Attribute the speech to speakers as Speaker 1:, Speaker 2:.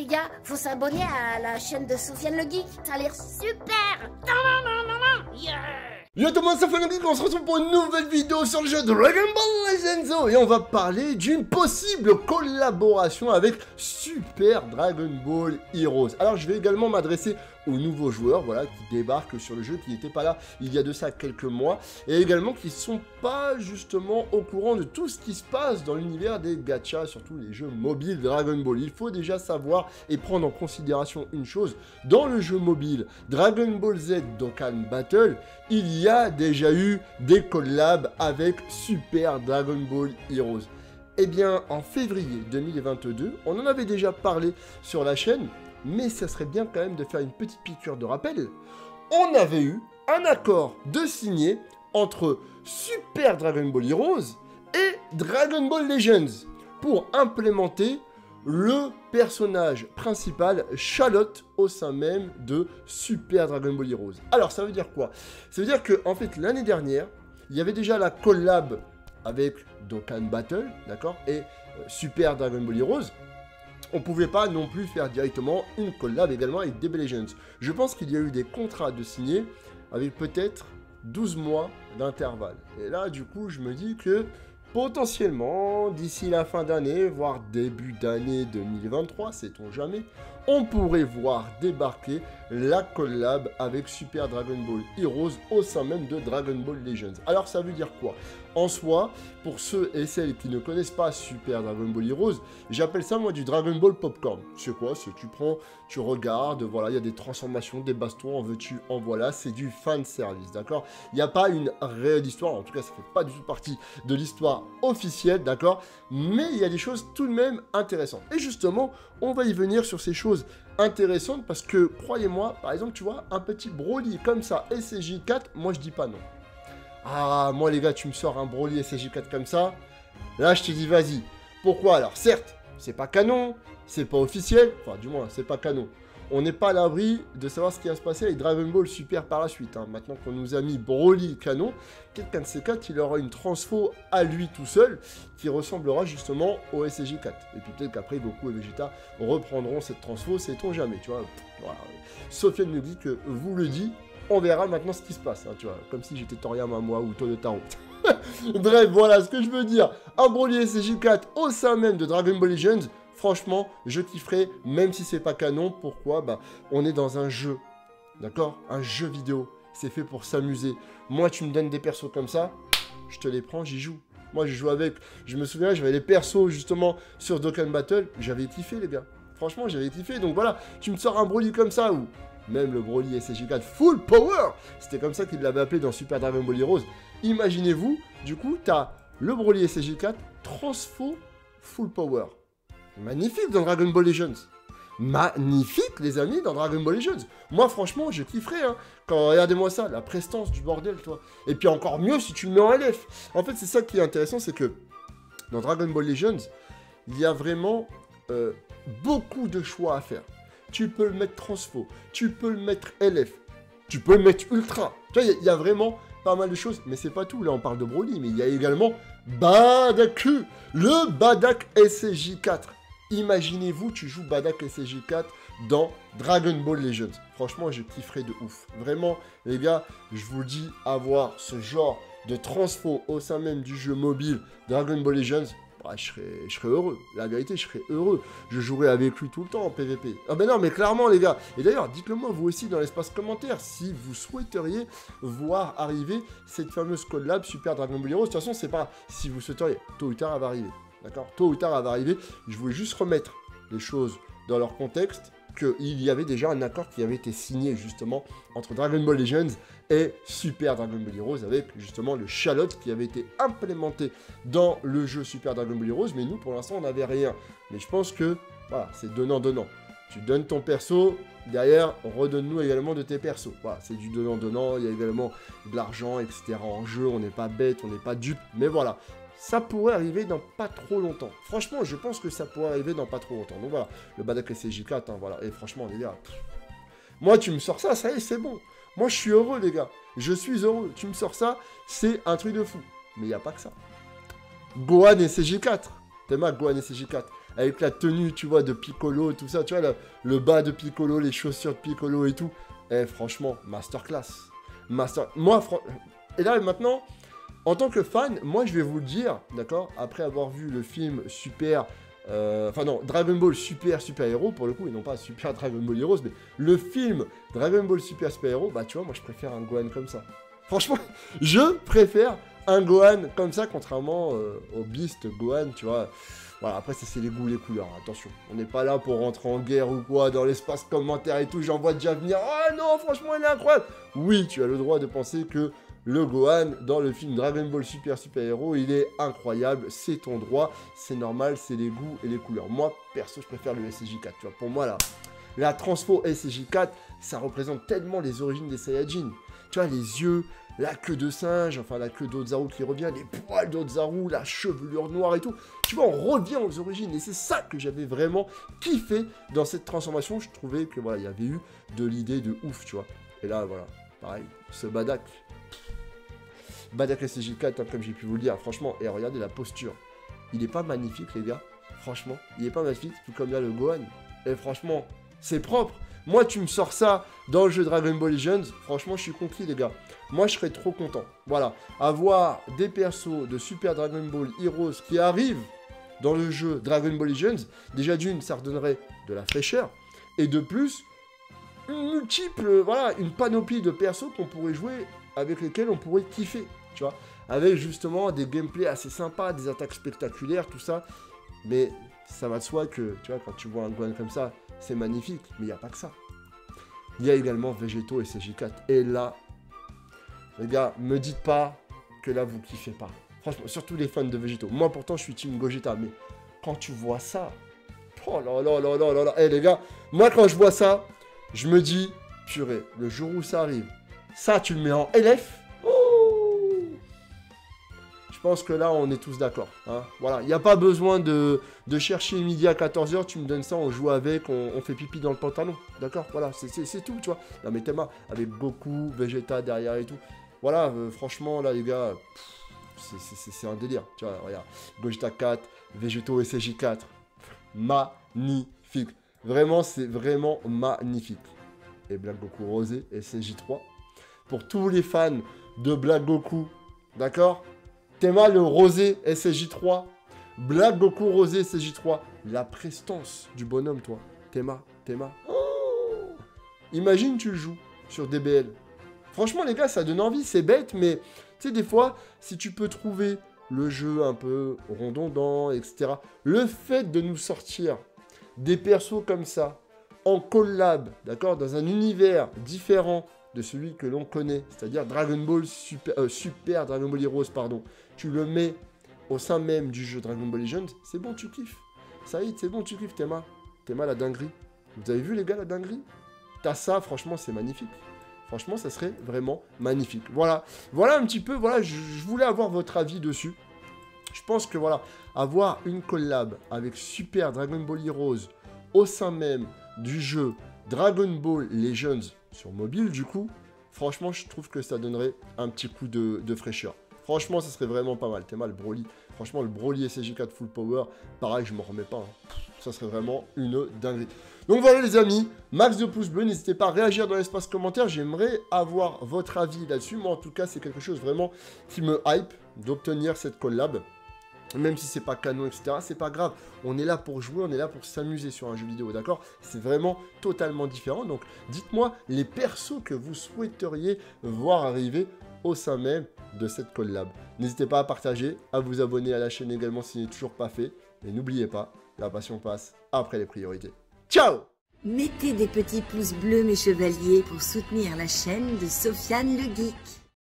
Speaker 1: gars, faut s'abonner à la chaîne de Sofiane le Geek, ça a l'air super. Yeah.
Speaker 2: Yo tout le monde, c'est Sofiane le Geek, on se retrouve pour une nouvelle vidéo sur le jeu Dragon Ball Legends. Et on va parler d'une possible collaboration avec Super Dragon Ball Heroes. Alors je vais également m'adresser aux nouveaux joueurs, voilà, qui débarquent sur le jeu, qui n'étaient pas là il y a de ça quelques mois, et également qui ne sont pas justement au courant de tout ce qui se passe dans l'univers des gachas, surtout les jeux mobiles Dragon Ball. Il faut déjà savoir et prendre en considération une chose, dans le jeu mobile Dragon Ball Z Dokkan Battle, il y a déjà eu des collabs avec Super Dragon Ball Heroes. Eh bien, en février 2022, on en avait déjà parlé sur la chaîne, mais ça serait bien quand même de faire une petite piqûre de rappel. On avait eu un accord de signer entre Super Dragon Ball Heroes et Dragon Ball Legends pour implémenter le personnage principal, Charlotte, au sein même de Super Dragon Ball Heroes. Alors, ça veut dire quoi? Ça veut dire que, en fait, l'année dernière, il y avait déjà la collab avec Dokkan Battle, d'accord, et Super Dragon Ball Heroes. On pouvait pas non plus faire directement une collab également avec DB Legends. Je pense qu'il y a eu des contrats de signer avec peut-être 12 mois d'intervalle. Et là, du coup, je me dis que potentiellement, d'ici la fin d'année, voire début d'année 2023, sait-on jamais, on pourrait voir débarquer la collab avec Super Dragon Ball Heroes au sein même de Dragon Ball Legends. Alors ça veut dire quoi? En soi, pour ceux et celles qui ne connaissent pas Super Dragon Ball Heroes, j'appelle ça moi du Dragon Ball Popcorn. C'est quoi? C'est tu prends, tu regardes, voilà, il y a des transformations, des bastons, en veux-tu, en voilà, c'est du fan service, d'accord? Il n'y a pas une réelle histoire, en tout cas ça fait pas du tout partie de l'histoire officielle, d'accord? Mais il y a des choses tout de même intéressantes. Et justement, on va y venir sur ces choses intéressantes parce que, croyez-moi, par exemple, tu vois, un petit Broly comme ça, SCJ4, moi je dis pas non. Ah, moi les gars, tu me sors un Broly SCJ4 comme ça, là je te dis vas-y. Pourquoi alors? Certes, c'est pas canon, c'est pas officiel, enfin du moins, c'est pas canon. On n'est pas à l'abri de savoir ce qui va se passer avec Dragon Ball Super par la suite. Hein. Maintenant qu'on nous a mis Broly canon, quelqu'un de ces quatre, il aura une transfo à lui tout seul, qui ressemblera justement au SCJ4. Et puis peut-être qu'après, Goku et Vegeta reprendront cette transfo, sait-on jamais, tu vois. Voilà. Sofiane nous dit que vous le dit, on verra maintenant ce qui se passe, hein, tu vois. Comme si j'étais Toriyama moi ou Taro. Bref, voilà ce que je veux dire. Un Broly SCJ4 au sein même de Dragon Ball Legends. Franchement, je kifferais, même si c'est pas canon. Pourquoi? Bah, on est dans un jeu, d'accord? Un jeu vidéo. C'est fait pour s'amuser. Moi, tu me donnes des persos comme ça, je te les prends, j'y joue. Moi, je joue avec. Je me souviens, j'avais les persos justement sur Dokkan Battle. J'avais kiffé, les gars. Franchement, j'avais kiffé. Donc voilà, tu me sors un Broly comme ça ou même le Broly SCJ4 Full Power. C'était comme ça qu'il l'avait appelé dans Super Dragon Ball Heroes. Imaginez-vous, du coup, t'as le Broly SCJ4 Transfo Full Power. Magnifique dans Dragon Ball Legends. Magnifique, les amis, dans Dragon Ball Legends. Moi, franchement, je kifferais, hein. Quand, regardez-moi ça, la prestance du bordel, toi. Et puis encore mieux si tu le mets en LF. En fait, c'est ça qui est intéressant, c'est que dans Dragon Ball Legends, il y a vraiment beaucoup de choix à faire. Tu peux le mettre transfo, tu peux le mettre LF, tu peux le mettre ultra. Tu vois, il y a vraiment pas mal de choses, mais c'est pas tout. Là, on parle de Broly, mais il y a également Badaku, le Badak SCJ4. Imaginez-vous, tu joues Badak SCJ4 dans Dragon Ball Legends. Franchement, je kifferais de ouf. Vraiment, les gars, je vous dis, avoir ce genre de transfo au sein même du jeu mobile Dragon Ball Legends, bah, je serais heureux. La vérité, je serais heureux. Je jouerais avec lui tout le temps en PVP. Ah ben non, mais clairement, les gars. Et d'ailleurs, dites-le moi, vous aussi, dans l'espace commentaire, si vous souhaiteriez voir arriver cette fameuse collab Super Dragon Ball Heroes. De toute façon, c'est pas si vous souhaiteriez. Tôt ou tard, elle va arriver. D'accord? Tôt ou tard, elle va arriver. Je voulais juste remettre les choses dans leur contexte, qu'il y avait déjà un accord qui avait été signé justement entre Dragon Ball Legends et Super Dragon Ball Heroes avec justement le Charlotte qui avait été implémenté dans le jeu Super Dragon Ball Heroes, mais nous pour l'instant on n'avait rien. Mais je pense que voilà, c'est donnant-donnant. Tu donnes ton perso, derrière redonne-nous également de tes persos. Voilà, c'est du donnant-donnant, il y a également de l'argent, etc. en jeu, on n'est pas bête, on n'est pas dupe, mais voilà. Ça pourrait arriver dans pas trop longtemps. Franchement, je pense que ça pourrait arriver dans pas trop longtemps. Donc voilà, le Badak SCJ4, hein, voilà. Et franchement, les gars, moi, tu me sors ça, ça y est, c'est bon. Moi, je suis heureux, les gars. Je suis heureux. Tu me sors ça, c'est un truc de fou. Mais il n'y a pas que ça. Gohan SCJ4. T'es ma Gohan SCJ4. avec la tenue, tu vois, de Piccolo, tout ça, tu vois, le bas de Piccolo, les chaussures de Piccolo et tout. Eh, franchement, masterclass. Moi, et là, maintenant, en tant que fan, moi, je vais vous le dire, d'accord, après avoir vu le film Dragon Ball Super Héros, pour le coup, et non pas Super Dragon Ball Heroes, mais le film Dragon Ball Super Héros, bah, tu vois, moi, je préfère un Gohan comme ça. Franchement, je préfère un Gohan comme ça, contrairement au Beast Gohan, tu vois. Voilà, après, ça, c'est les goûts, les couleurs, attention. On n'est pas là pour rentrer en guerre ou quoi, dans l'espace commentaire et tout, j'en vois déjà venir. Oh non, franchement, il est incroyable. Oui, tu as le droit de penser que le Gohan, dans le film Dragon Ball Super Héros, il est incroyable, c'est ton droit, c'est normal, c'est les goûts et les couleurs. Moi, perso, je préfère le SJ4, tu vois. Pour moi, là, la transfo SJ4, ça représente tellement les origines des Saiyajins. Tu vois, les yeux, la queue de singe, enfin la queue d'Ozaru qui revient, les poils d'Ozaru, la chevelure noire et tout. Tu vois, on revient aux origines et c'est ça que j'avais vraiment kiffé dans cette transformation. Je trouvais que voilà, il y avait eu de l'idée de ouf, tu vois. Et là, voilà, pareil, ce Badak SJ4, hein, comme j'ai pu vous le dire, franchement, et regardez la posture. Il est pas magnifique, les gars. Franchement, il est pas magnifique, tout comme là le Gohan. Et franchement, c'est propre. Moi, tu me sors ça dans le jeu Dragon Ball Legends, franchement, je suis conquis, les gars. Moi, je serais trop content. Voilà, avoir des persos de Super Dragon Ball Heroes qui arrivent dans le jeu Dragon Ball Legends, déjà d'une, ça redonnerait de la fraîcheur, et de plus, une panoplie de persos qu'on pourrait jouer, avec lesquels on pourrait kiffer, tu vois, avec justement des gameplays assez sympas, des attaques spectaculaires, tout ça, mais ça va de soi que, tu vois, quand tu vois un Gohan comme ça, c'est magnifique, mais il n'y a pas que ça. Il y a également Végéto et SJ4, et là, les gars, me dites pas que là, vous kiffez pas. Franchement, surtout les fans de Végéto. Moi, pourtant, je suis team Gogeta, mais quand tu vois ça, oh là là là là là là, les gars, moi, quand je vois ça, je me dis, purée, le jour où ça arrive, ça, tu le mets en LF. Oh, je pense que là, on est tous d'accord. Hein. Voilà, il n'y a pas besoin de chercher midi à 14h, tu me donnes ça, on joue avec, on fait pipi dans le pantalon. D'accord. Voilà, c'est tout, tu vois. Non, mais Théma, avec Goku, Vegeta derrière et tout. Voilà, franchement, là, les gars, c'est un délire. Tu vois, regarde, Gogeta 4, Végéto et SJ4. Magnifique. Vraiment, c'est vraiment magnifique. Et Black Goku Rosé et SJ3. Pour tous les fans de Black Goku, d'accord? Théma, le Rosé SJ3. Black Goku Rosé SJ3. La prestance du bonhomme, toi. Théma. Oh, imagine, tu le joues sur DBL. Franchement, les gars, ça donne envie. C'est bête, mais tu sais, des fois, si tu peux trouver le jeu un peu redondant, etc. Le fait de nous sortir des persos comme ça, en collab, d'accord, dans un univers différent de celui que l'on connaît, c'est-à-dire Dragon Ball Super Dragon Ball Heroes, pardon, tu le mets au sein même du jeu Dragon Ball Legends, c'est bon, tu kiffes. Ça y est, c'est bon, tu kiffes, Théma. Théma, la dinguerie. Vous avez vu, les gars, la dinguerie? T'as ça, franchement, c'est magnifique. Franchement, ça serait vraiment magnifique. Voilà, voilà un petit peu, voilà, je voulais avoir votre avis dessus. Je pense que, voilà, avoir une collab avec Super Dragon Ball Heroes au sein même du jeu Dragon Ball Legends sur mobile, du coup, franchement, je trouve que ça donnerait un petit coup de fraîcheur. Franchement, ça serait vraiment pas mal. Théma, le Broly. Franchement, le Broly SJ4 Full Power, pareil, je m'en remets pas. Hein. Ça serait vraiment une dinguerie. Donc voilà, les amis, max de pouces bleus. N'hésitez pas à réagir dans l'espace commentaire. J'aimerais avoir votre avis là-dessus. Moi, en tout cas, c'est quelque chose vraiment qui me hype d'obtenir cette collab. Même si c'est pas canon, etc., c'est pas grave. On est là pour jouer, on est là pour s'amuser sur un jeu vidéo, d'accord? C'est vraiment totalement différent. Donc, dites-moi les persos que vous souhaiteriez voir arriver au sein même de cette collab. N'hésitez pas à partager, à vous abonner à la chaîne également si ce n'est toujours pas fait. Et n'oubliez pas, la passion passe après les priorités. Ciao!
Speaker 3: Mettez des petits pouces bleus, mes chevaliers, pour soutenir la chaîne de Sofiane le Geek.